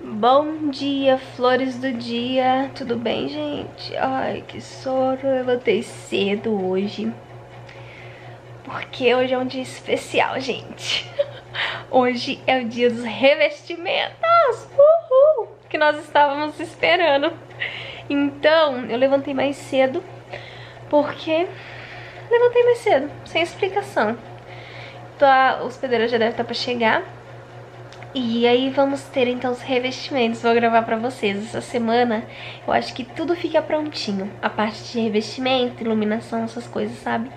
Bom dia, flores do dia. Tudo bem, gente? Ai, que sono. Eu levantei cedo hoje. Porque hoje é um dia especial, gente. Hoje é o dia dos revestimentos. Uhul! Que nós estávamos esperando. Então, eu levantei mais cedo. Porque levantei mais cedo, sem explicação. Então, os pedreiros já devem estar para chegar. E aí vamos ter então os revestimentos. Vou gravar pra vocês essa semana. Eu acho que tudo fica prontinho. A parte de revestimento, iluminação, essas coisas, sabe?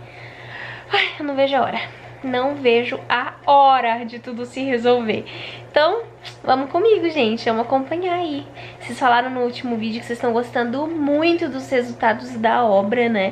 Ai, eu não vejo a hora. Não vejo a hora de tudo se resolver. Então, vamos comigo, gente. Vamos acompanhar aí. Vocês falaram no último vídeo que vocês estão gostando muito dos resultados da obra, né?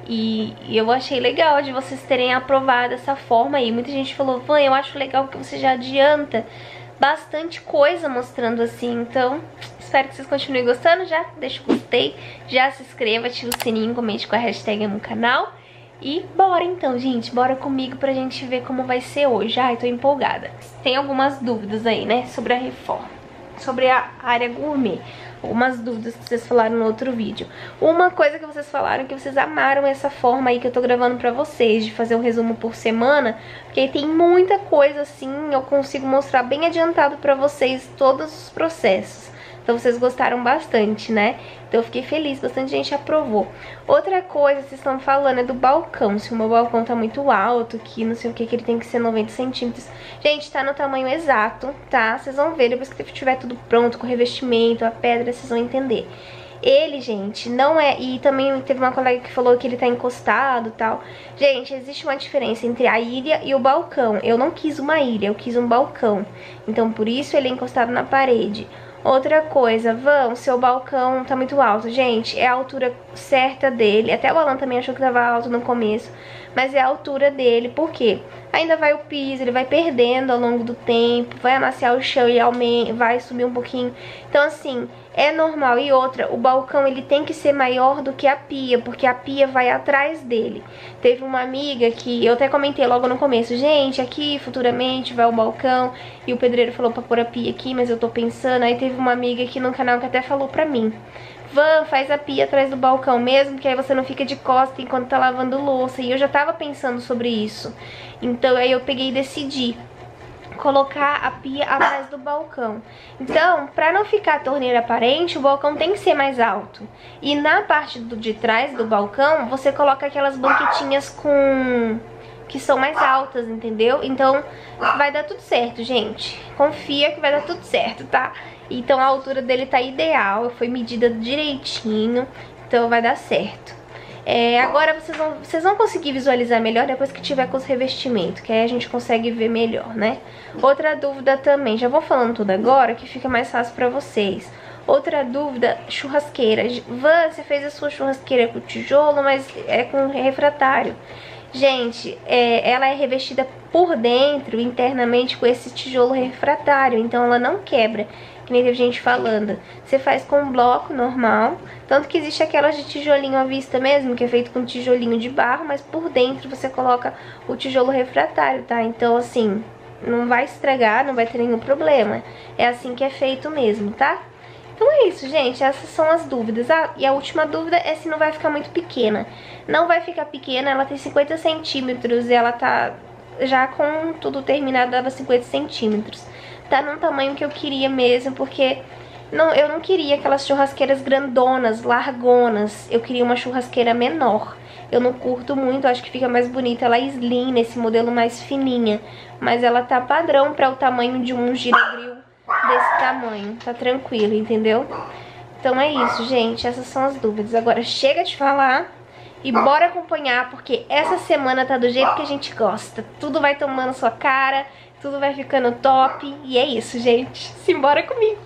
E eu achei legal de vocês terem aprovado essa forma aí. Muita gente falou, Van, eu acho legal que você já adianta bastante coisa mostrando assim. Então, espero que vocês continuem gostando. Já deixa o gostei, já se inscreva, ativa o sininho, comente com a hashtag no canal. E bora então, gente, bora comigo pra gente ver como vai ser hoje. Ai, tô empolgada. Tem algumas dúvidas aí, né, sobre a reforma, sobre a área gourmet. Algumas dúvidas que vocês falaram no outro vídeo. Uma coisa que vocês falaram que vocês amaram essa forma aí que eu tô gravando pra vocês, de fazer um resumo por semana, porque aí tem muita coisa assim, eu consigo mostrar bem adiantado pra vocês todos os processos. Então vocês gostaram bastante, né? Então eu fiquei feliz, bastante gente aprovou. Outra coisa que vocês estão falando é do balcão. Se o meu balcão tá muito alto, que não sei o que ele tem que ser 90 centímetros. Gente, tá no tamanho exato, tá? Vocês vão ver, depois que tiver tudo pronto, com o revestimento, a pedra, vocês vão entender. Ele, gente, não é... E também teve uma colega que falou que ele tá encostado e tal. Gente, existe uma diferença entre a ilha e o balcão. Eu não quis uma ilha, eu quis um balcão. Então, por isso ele é encostado na parede. Outra coisa, Van, seu balcão tá muito alto. Gente, é a altura certa dele. Até o Alan também achou que tava alto no começo. Mas é a altura dele, por quê? Ainda vai o piso, ele vai perdendo ao longo do tempo. Vai amaciar o chão e vai subir um pouquinho. Então assim, é normal. E outra, o balcão ele tem que ser maior do que a pia, porque a pia vai atrás dele. Teve uma amiga que eu até comentei logo no começo, gente, aqui futuramente vai o balcão e o pedreiro falou pra pôr a pia aqui, mas eu tô pensando. Aí teve uma amiga aqui no canal que até falou pra mim, Van, faz a pia atrás do balcão mesmo, que aí você não fica de costa enquanto tá lavando louça. E eu já tava pensando sobre isso. Então aí eu peguei e decidi colocar a pia atrás do balcão. Então, pra não ficar a torneira aparente, o balcão tem que ser mais alto. E na parte de trás do balcão, você coloca aquelas banquetinhas que são mais altas, entendeu? Então, vai dar tudo certo, gente. Confia que vai dar tudo certo, tá? Então, a altura dele tá ideal, foi medida direitinho, então vai dar certo. Agora vocês vão conseguir visualizar melhor depois que tiver com os revestimentos, que aí a gente consegue ver melhor, né? Outra dúvida também, já vou falando tudo agora, que fica mais fácil pra vocês. Outra dúvida, churrasqueira. Van, você fez a sua churrasqueira com tijolo, mas é com refratário. Gente, ela é revestida por dentro, internamente, com esse tijolo refratário, então ela não quebra, que nem teve gente falando. Você faz com um bloco normal, tanto que existe aquelas de tijolinho à vista mesmo, que é feito com tijolinho de barro, mas por dentro você coloca o tijolo refratário, tá? Então, assim, não vai estragar, não vai ter nenhum problema. É assim que é feito mesmo, tá? Então é isso, gente, essas são as dúvidas. E a última dúvida é se não vai ficar muito pequena. Não vai ficar pequena, ela tem 50 centímetros e ela tá já com tudo terminado, dava 50 centímetros. Tá num tamanho que eu queria mesmo, porque eu não queria aquelas churrasqueiras grandonas, largonas. Eu queria uma churrasqueira menor. Eu não curto muito, acho que fica mais bonita ela slim, nesse modelo mais fininha. Mas ela tá padrão para o tamanho de um giragril desse tamanho, tá tranquilo, entendeu? Então é isso, gente, essas são as dúvidas. Agora chega de falar e bora acompanhar, porque essa semana tá do jeito que a gente gosta. Tudo vai tomando sua cara, tudo vai ficando top. E é isso, gente, simbora comigo.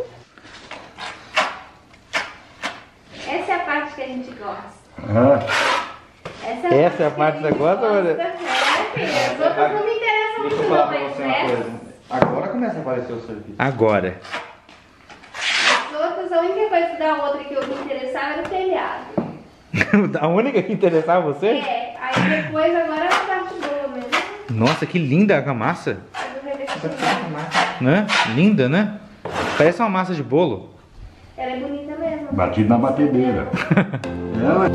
Essa é a parte que a gente gosta. Essa é a parte que você gosta, olha? As outras não me interessam muito não, mas essa... Agora começa a aparecer o serviço. Agora. As outras, a única coisa da outra que eu me interessava era o telhado. A única que interessava você? Aí depois agora é a parte boa mesmo. Nossa, que linda a massa. Né? Linda, né? Parece uma massa de bolo. Ela é bonita mesmo. Batido na batedeira. Ela...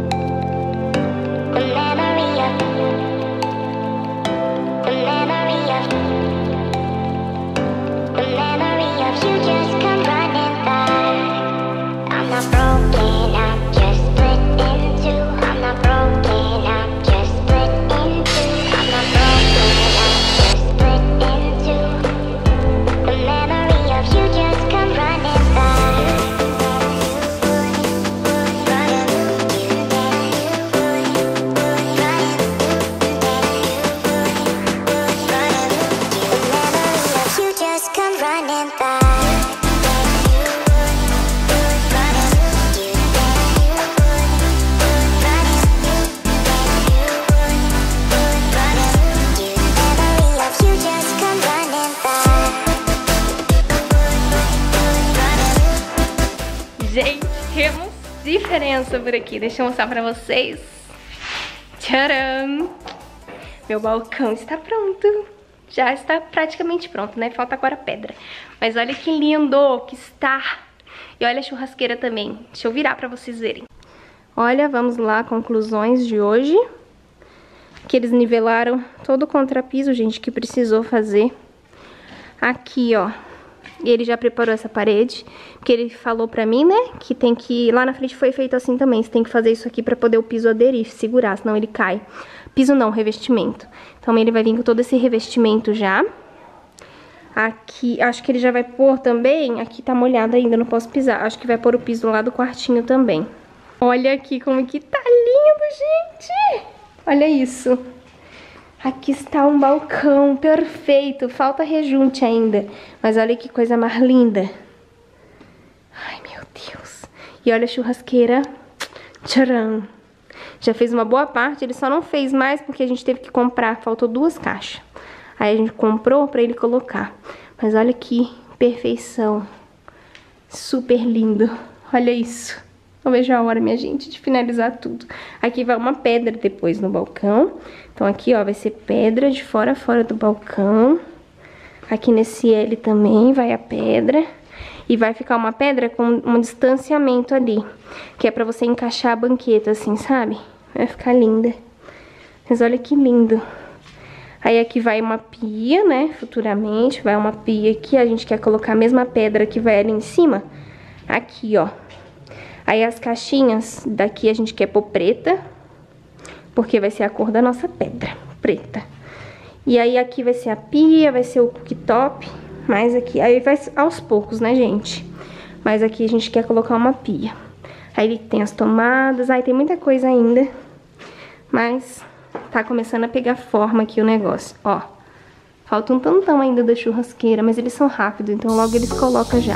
Gente, temos diferença por aqui. Deixa eu mostrar pra vocês. Tcharam! Meu balcão está pronto. Já está praticamente pronto, né? Falta agora pedra. Mas olha que lindo que está. E olha a churrasqueira também. Deixa eu virar pra vocês verem. Olha, vamos lá, conclusões de hoje. Que eles nivelaram todo o contrapiso, gente, que precisou fazer. Aqui, ó. E ele já preparou essa parede, porque ele falou pra mim, né, que tem que... Lá na frente foi feito assim também, você tem que fazer isso aqui pra poder o piso aderir, segurar, senão ele cai. Piso não, revestimento. Então ele vai vir com todo esse revestimento já. Aqui, acho que ele já vai pôr também... Aqui tá molhado ainda, não posso pisar. Acho que vai pôr o piso lá do quartinho também. Olha aqui como que tá lindo, gente! Olha isso. Aqui está um balcão perfeito. Falta rejunte ainda. Mas olha que coisa mais linda. Ai, meu Deus. E olha a churrasqueira. Tcharam. Já fez uma boa parte. Ele só não fez mais porque a gente teve que comprar. Faltou 2 caixas. Aí a gente comprou pra ele colocar. Mas olha que perfeição. Super lindo. Olha isso. Não vejo a hora, minha gente, de finalizar tudo. Aqui vai uma pedra depois no balcão. Então aqui, ó, vai ser pedra de fora a fora do balcão. Aqui nesse L também vai a pedra. E vai ficar uma pedra com um distanciamento ali. Que é pra você encaixar a banqueta, assim, sabe? Vai ficar linda. Mas olha que lindo. Aí aqui vai uma pia, né? Futuramente vai uma pia aqui. A gente quer colocar a mesma pedra que vai ali em cima. Aqui, ó. Aí as caixinhas daqui a gente quer pôr preta, porque vai ser a cor da nossa pedra, preta. E aí aqui vai ser a pia, vai ser o cooktop, mas aqui, aí vai aos poucos, né, gente? Mas aqui a gente quer colocar uma pia. Aí tem as tomadas, aí tem muita coisa ainda, mas tá começando a pegar forma aqui o negócio, ó. Falta um tantão ainda da churrasqueira, mas eles são rápidos, então logo eles colocam já.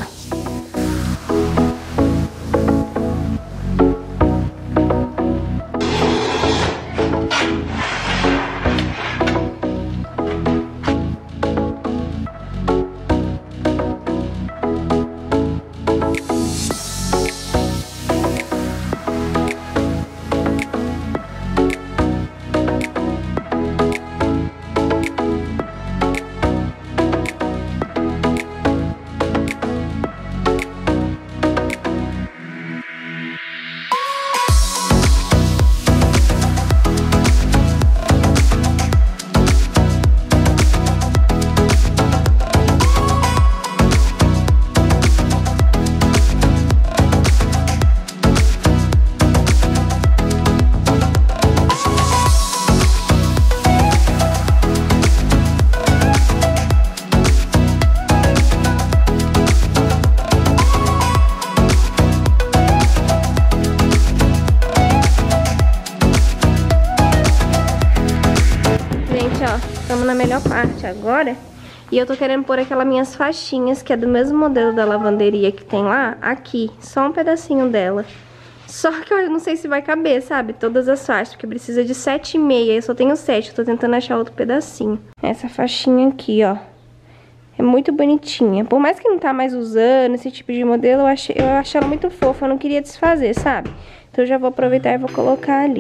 Estamos na melhor parte agora. E eu tô querendo pôr aquelas minhas faixinhas, que é do mesmo modelo da lavanderia que tem lá, aqui. Só um pedacinho dela. Só que eu não sei se vai caber, sabe? Todas as faixas, porque precisa de 7,5. Eu só tenho 7, eu tô tentando achar outro pedacinho. Essa faixinha aqui, ó. É muito bonitinha. Por mais que não tá mais usando esse tipo de modelo, eu achei ela muito fofa. Eu não queria desfazer, sabe? Então eu já vou aproveitar e vou colocar ali.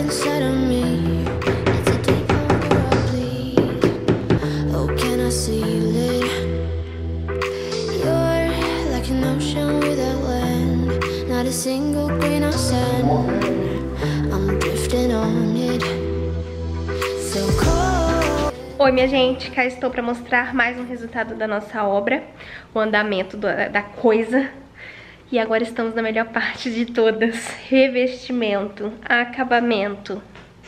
inside of me. It's a deep hunger I bleed. Oh, can I seal it? You're like an ocean without land, not a single grain of sand. I'm drifting on it. So cold. Oi, minha gente, cá estou para mostrar mais um resultado da nossa obra, o andamento da coisa. E agora estamos na melhor parte de todas, revestimento, acabamento.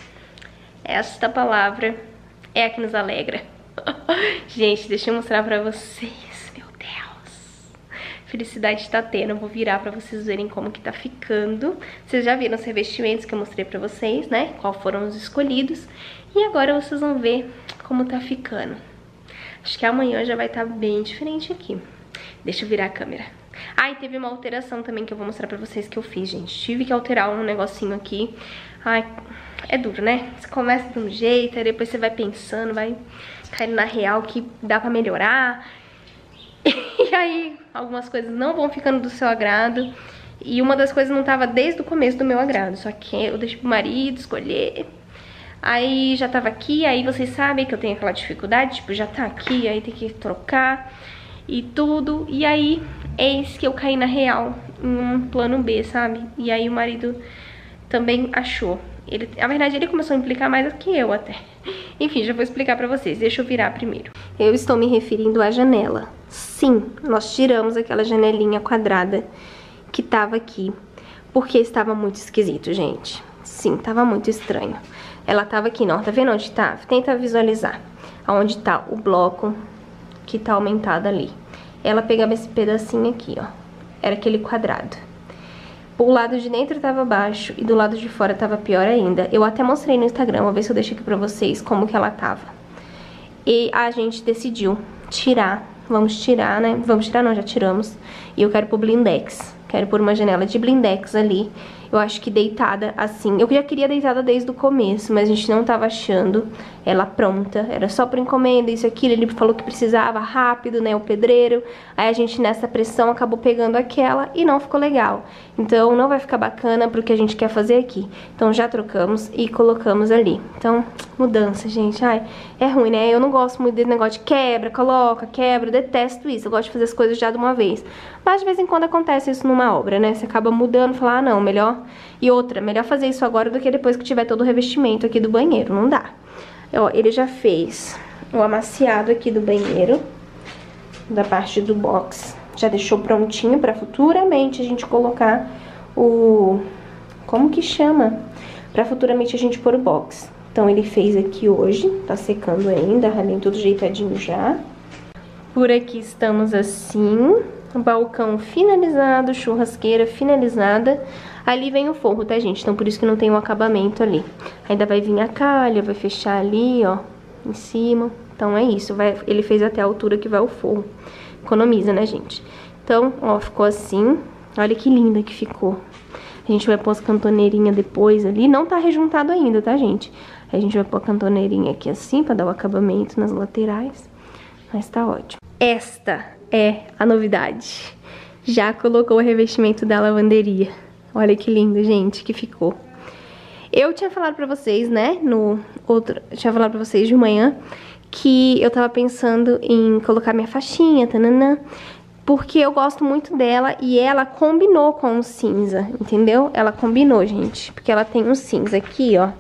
Esta palavra é a que nos alegra. Gente, deixa eu mostrar pra vocês, meu Deus. Felicidade tá tendo, eu vou virar pra vocês verem como que tá ficando. Vocês já viram os revestimentos que eu mostrei pra vocês, né? Qual foram os escolhidos. E agora vocês vão ver como tá ficando. Acho que amanhã já vai estar bem diferente aqui. Deixa eu virar a câmera. Ah, e teve uma alteração também que eu vou mostrar pra vocês que eu fiz, gente. Tive que alterar um negocinho aqui. Ai, é duro, né? Você começa de um jeito, aí depois você vai pensando, vai caindo na real que dá pra melhorar. E aí, algumas coisas não vão ficando do seu agrado. E uma das coisas não tava desde o começo do meu agrado. Só que eu deixei pro marido escolher. Aí já tava aqui, aí vocês sabem que eu tenho aquela dificuldade, tipo, já tá aqui, aí tem que trocar e tudo. E aí, eis que eu caí na real, em um plano B, sabe? E aí o marido também achou. Na verdade, ele começou a implicar mais do que eu até. Enfim, já vou explicar pra vocês. Deixa eu virar primeiro. Eu estou me referindo à janela. Sim, nós tiramos aquela janelinha quadrada que tava aqui, porque estava muito esquisito, gente. Sim, tava muito estranho. Ela tava aqui, não, tá vendo onde tá? Tenta visualizar aonde tá o bloco que tá aumentado ali. Ela pegava esse pedacinho aqui, ó. Era aquele quadrado. O lado de dentro tava baixo e do lado de fora tava pior ainda. Eu até mostrei no Instagram, vou ver se eu deixo aqui pra vocês como que ela tava. E a gente decidiu tirar. Vamos tirar, né? Vamos tirar não, já tiramos. E eu quero pôr blindex. Quero pôr uma janela de blindex ali. Eu acho que deitada assim. Eu já queria deitada desde o começo, mas a gente não tava achando ela pronta. Era só por encomenda, isso, aquilo. Ele falou que precisava rápido, né? O pedreiro. Aí a gente, nessa pressão, acabou pegando aquela e não ficou legal. Então não vai ficar bacana pro que a gente quer fazer aqui. Então já trocamos e colocamos ali. Então, mudança, gente. Ai, é ruim, né? Eu não gosto muito desse negócio de quebra, coloca, quebra. Eu detesto isso. Eu gosto de fazer as coisas já de uma vez. Mas de vez em quando acontece isso numa obra, né? Você acaba mudando, falar, ah, não, melhor. E outra, melhor fazer isso agora do que depois que tiver todo o revestimento aqui do banheiro. Não dá. Ó, ele já fez o amaciado aqui do banheiro, da parte do box. Já deixou prontinho pra futuramente a gente colocar o... Como que chama? Pra futuramente a gente pôr o box. Então ele fez aqui hoje, tá secando ainda, ralinho tudo jeitadinho já. Por aqui estamos assim, balcão finalizado, churrasqueira finalizada. Ali vem o forro, tá, gente? Então por isso que não tem um acabamento ali. Ainda vai vir a calha, vai fechar ali, ó, em cima. Então é isso, ele fez até a altura que vai o forro. Economiza, né, gente? Então, ó, ficou assim. Olha que linda que ficou. A gente vai pôr as cantoneirinhas depois ali. Não tá rejuntado ainda, tá, gente? A gente vai pôr a cantoneirinha aqui assim, pra dar o acabamento nas laterais. Mas tá ótimo. Esta é a novidade. Já colocou o revestimento da lavanderia. Olha que lindo, gente, que ficou. Eu tinha falado pra vocês, né, tinha falado pra vocês de manhã que eu tava pensando em colocar minha faixinha, tananã, porque eu gosto muito dela e ela combinou com o cinza, entendeu? Ela combinou, gente, porque ela tem um cinza aqui, ó.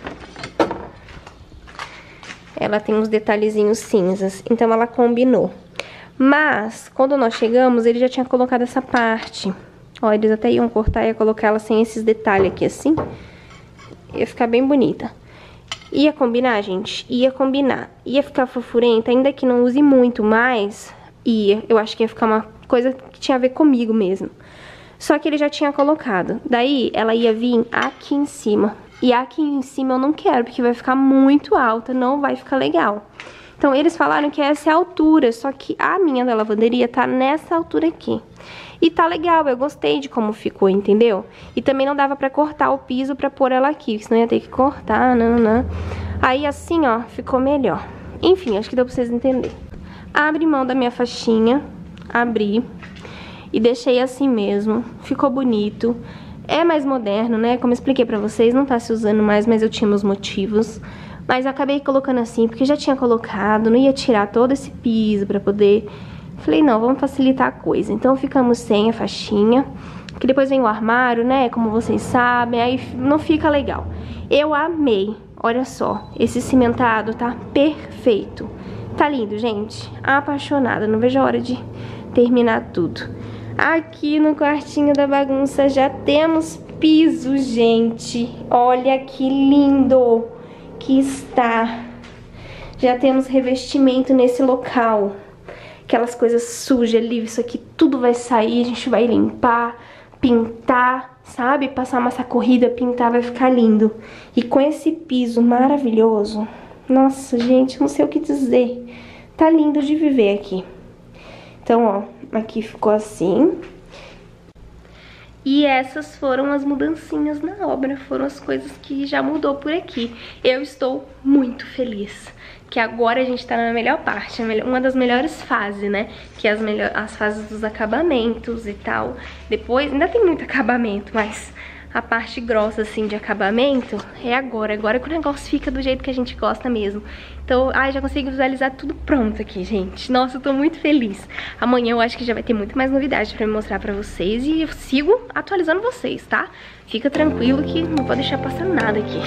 Ela tem uns detalhezinhos cinzas, então ela combinou. Mas, quando nós chegamos, ele já tinha colocado essa parte. Ó, eles até iam cortar e ia colocar ela sem esses detalhes aqui, assim. Ia ficar bem bonita. Ia combinar, gente? Ia combinar. Ia ficar fofurenta, ainda que não use muito mais, ia. Eu acho que ia ficar uma coisa que tinha a ver comigo mesmo. Só que ele já tinha colocado. Daí, ela ia vir aqui em cima. E aqui em cima eu não quero, porque vai ficar muito alta, não vai ficar legal. Então, eles falaram que essa é a altura, só que a minha da lavanderia tá nessa altura aqui. E tá legal, eu gostei de como ficou, entendeu? E também não dava pra cortar o piso pra pôr ela aqui, senão ia ter que cortar, nananã. Aí assim, ó, ficou melhor. Enfim, acho que deu pra vocês entenderem. Abri mão da minha faixinha, abri e deixei assim mesmo. Ficou bonito. é mais moderno, né? Como eu expliquei pra vocês, não tá se usando mais, mas eu tinha meus motivos. Mas eu acabei colocando assim, porque já tinha colocado, não ia tirar todo esse piso pra poder... Falei, não, vamos facilitar a coisa. Então ficamos sem a faixinha, que depois vem o armário, né? Como vocês sabem, aí não fica legal. Eu amei, olha só, esse cimentado tá perfeito. Tá lindo, gente. Apaixonada, não vejo a hora de terminar tudo. Aqui no quartinho da bagunça já temos piso, gente. Olha que lindo que está. Já temos revestimento nesse local. Aquelas coisas sujas ali, isso aqui tudo vai sair, a gente vai limpar, pintar, sabe? Passar massa corrida, pintar, vai ficar lindo. E com esse piso maravilhoso, nossa, gente, não sei o que dizer. Tá lindo de viver aqui. Então, ó, aqui ficou assim. E essas foram as mudancinhas na obra, foram as coisas que já mudou por aqui. Eu estou muito feliz, que agora a gente tá na melhor parte, uma das melhores fases, né? Que é as fases dos acabamentos e tal. Depois, ainda tem muito acabamento, mas a parte grossa, assim, de acabamento é agora que o negócio fica do jeito que a gente gosta mesmo. Então, ai, já consigo visualizar tudo pronto aqui, gente. Nossa, eu tô muito feliz. Amanhã eu acho que já vai ter muito mais novidade pra me mostrar pra vocês e eu sigo atualizando vocês, tá? Fica tranquilo que não vou deixar passar nada aqui.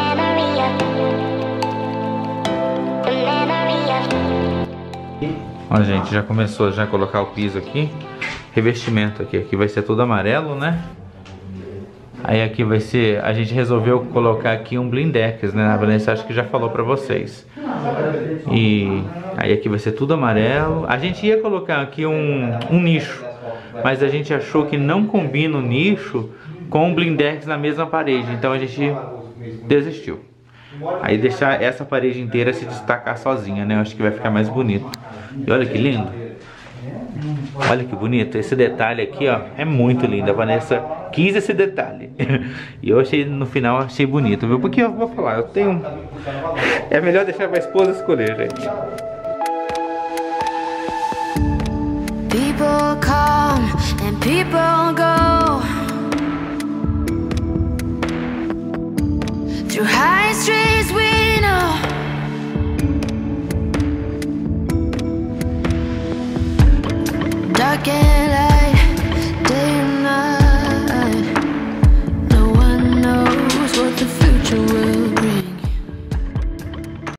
Ó, gente, já começou a colocar o piso aqui. Revestimento aqui. Aqui vai ser tudo amarelo, né? Aí aqui vai ser... A gente resolveu colocar aqui um blindex, né? A Vanessa acho que já falou pra vocês. E aí aqui vai ser tudo amarelo. A gente ia colocar aqui um nicho, mas a gente achou que não combina o nicho com o blindex na mesma parede. Então a gente desistiu. Aí deixar essa parede inteira se destacar sozinha, né? Eu acho que vai ficar mais bonito. E olha que lindo. Olha que bonito. Esse detalhe aqui, ó, é muito lindo. A Vanessa quis esse detalhe. E eu achei, no final, achei bonito, viu? Porque eu vou falar, eu tenho... É melhor deixar pra esposa escolher, gente. People come and people go through high streets we know. Dark and light.